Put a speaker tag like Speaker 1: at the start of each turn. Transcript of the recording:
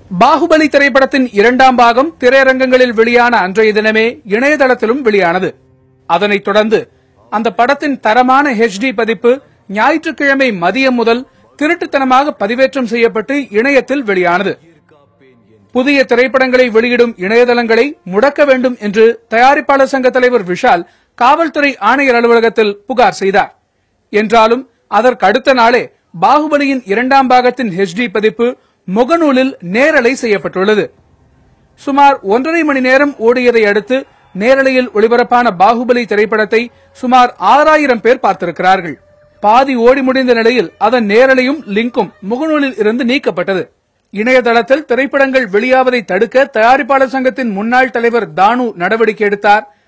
Speaker 1: பாகுபலி திரைப்படத்தின் 2ஆம் பாகம் திரையரங்கங்களில் வெளியான அன்றைய தினமே இணையதளத்திலும் வெளியானது. அதனைத் தொடர்ந்து அந்த படத்தின் தரமான HD பதிப்பு ஞாயிற்றுக்கிழமை மதியம் முதல் திருட்டுத்தனமாக பதிவேற்றம் செய்யப்பட்டு இணையத்தில் வெளியானது. புதிய திரைப்படங்களை வெளியிடும் இணையதளங்களை முடக்க வேண்டும் என்று தயாரிப்பாளர் சங்க தலைவர் விஷால் காவல்துறை ஆணையர் அலுவலகத்தில் புகார் செய்தார். என்றாலும் அதற்கு அடுத்த நாளே பாகுபலியின் 2ஆம் பாகத்தின் HD பதிப்பு முகநூலில் நேரலை செய்யப்பட்டுள்ளது. சுமார் 1.5 மணி நேரம் ஓடியதை அடுத்து நேரலையில் ஒளிபரப்பான பாகுபலி திரைப்படத்தை சுமார் 6000 பேர் பார்த்திருக்கிறார்கள். பாதி ஓடி முடிந்த நிலையில் அதன் நேரலையும் லிங்கும் முகநூலில் இருந்து நீக்கப்பட்டது. இணையதளத்தில் திரைப்படங்கள் வெளியாவதை தடுக்க தயாரிப்பாளர் சங்கத்தின் முன்னாள் தலைவர் தானு நடவடிக்கை எடுத்தார்.